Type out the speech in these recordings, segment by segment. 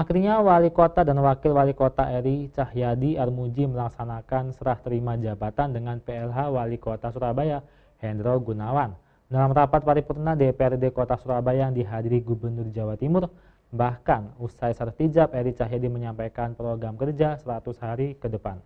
Akhirnya Wali Kota dan Wakil Wali Kota RI Cahyadi Armuji melaksanakan serah terima jabatan dengan PLH Wali Kota Surabaya Hendro Gunawan. Dalam rapat paripurna DPRD Kota Surabaya yang dihadiri Gubernur Jawa Timur, bahkan usai sertijab RI Cahyadi menyampaikan program kerja 100 hari ke depan.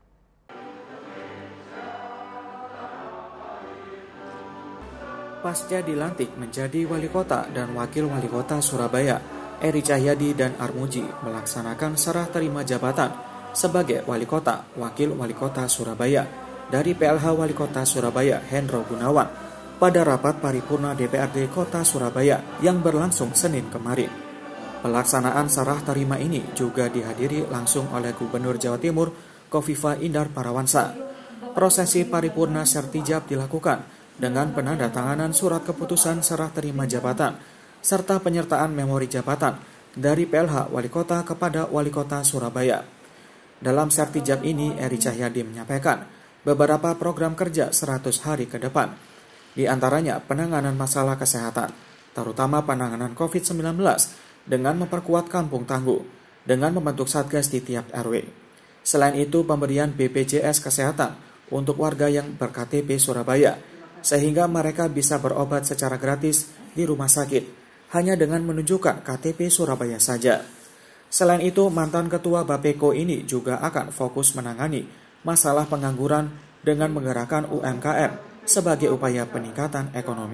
Pasca dilantik menjadi Wali Kota dan Wakil Wali Kota Surabaya, RI Cahyadi dan Armuji melaksanakan serah terima jabatan sebagai Wali Kota, Wakil Wali Kota Surabaya dari PLH Wali Kota Surabaya Hendro Gunawan pada rapat paripurna DPRD Kota Surabaya yang berlangsung Senin kemarin. Pelaksanaan serah terima ini juga dihadiri langsung oleh Gubernur Jawa Timur Khofifah Indar Parawansa. Prosesi paripurna sertijab dilakukan dengan penandatanganan surat keputusan serah terima jabatan serta penyertaan memori jabatan dari PLH Wali Kota kepada Wali Kota Surabaya. Dalam sertijab ini, RI Cahyadi menyampaikan beberapa program kerja 100 hari ke depan, di antaranya penanganan masalah kesehatan, terutama penanganan COVID-19 dengan memperkuat kampung tangguh, dengan membentuk satgas di tiap RW. Selain itu, pemberian BPJS Kesehatan untuk warga yang ber-KTP Surabaya, sehingga mereka bisa berobat secara gratis di rumah sakit hanya dengan menunjukkan KTP Surabaya saja. Selain itu, mantan Ketua Bapeko ini juga akan fokus menangani masalah pengangguran dengan menggerakkan UMKM sebagai upaya peningkatan ekonomi.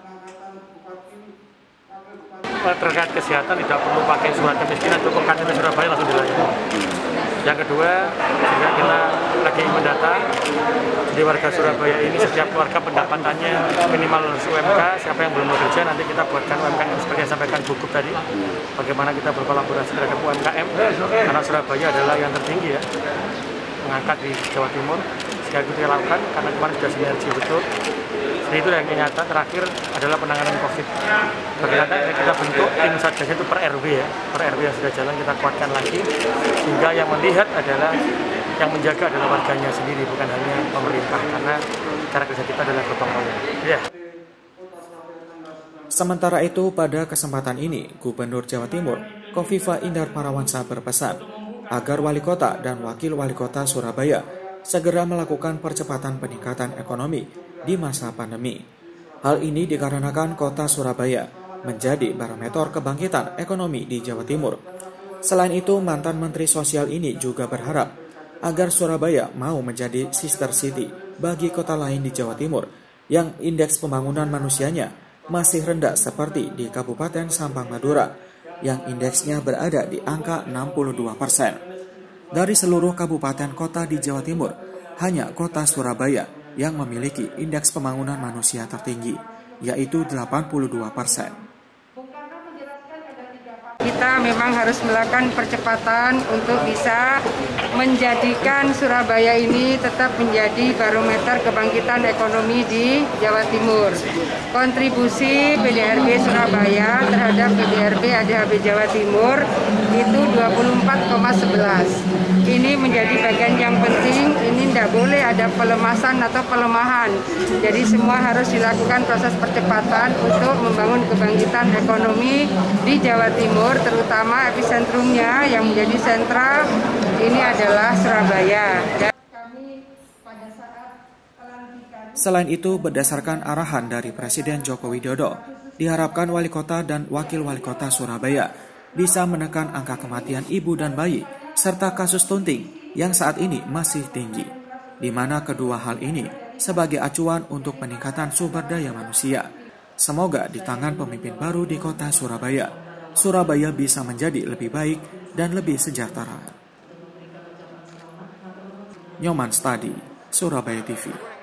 Terkait kesehatan tidak perlu pakai surat kemiskinan, cukup KTP Surabaya langsung dilayani. Yang kedua, juga kita lagi mendata di warga Surabaya ini setiap keluarga pendapatannya minimal UMK, siapa yang belum bekerja nanti kita buatkan UMKM seperti yang sampaikan Bu Gub tadi, bagaimana kita berkolaborasi terhadap UMKM karena Surabaya adalah yang tertinggi ya mengangkat di Jawa Timur, sehingga kita lakukan karena kemarin sudah sinergi betul. Jadi itu yang nyata. Terakhir adalah penanganan COVID. Bagaimana kita bentuk tim satgas itu per RW ya, per RW yang sudah jalan kita kuatkan lagi, sehingga yang melihat adalah yang menjaga adalah warganya sendiri, bukan hanya pemerintah, karena cara kerja kita adalah gotong royong. Ya. Sementara itu, pada kesempatan ini, Gubernur Jawa Timur Khofifah Indar Parawansa berpesan agar Wali Kota dan Wakil Wali Kota Surabaya segera melakukan percepatan peningkatan ekonomi di masa pandemi. Hal ini dikarenakan kota Surabaya menjadi barometer kebangkitan ekonomi di Jawa Timur. Selain itu, mantan Menteri Sosial ini juga berharap agar Surabaya mau menjadi sister city bagi kota lain di Jawa Timur yang indeks pembangunan manusianya masih rendah seperti di Kabupaten Sampang Madura yang indeksnya berada di angka 62%. Dari seluruh kabupaten kota di Jawa Timur, hanya kota Surabaya yang memiliki indeks pembangunan manusia tertinggi, yaitu 82%. Kita memang harus melakukan percepatan untuk bisa menjadikan Surabaya ini tetap menjadi barometer kebangkitan ekonomi di Jawa Timur. Kontribusi PDRB Surabaya terhadap PDRB ADHB Jawa Timur itu 24,11. Ini menjadi bagian yang penting, ini tidak boleh ada pelemasan atau pelemahan. Jadi semua harus dilakukan proses percepatan untuk membangun kebangkitan ekonomi di Jawa Timur, terutama episentrumnya yang menjadi sentral ini adalah Surabaya. Selain itu, berdasarkan arahan dari Presiden Joko Widodo, diharapkan Wali Kota dan Wakil Wali Kota Surabaya bisa menekan angka kematian ibu dan bayi serta kasus stunting yang saat ini masih tinggi, di mana kedua hal ini sebagai acuan untuk peningkatan sumber daya manusia. Semoga di tangan pemimpin baru di kota Surabaya, Surabaya bisa menjadi lebih baik dan lebih sejahtera. Nyoman Stadi, Surabaya TV.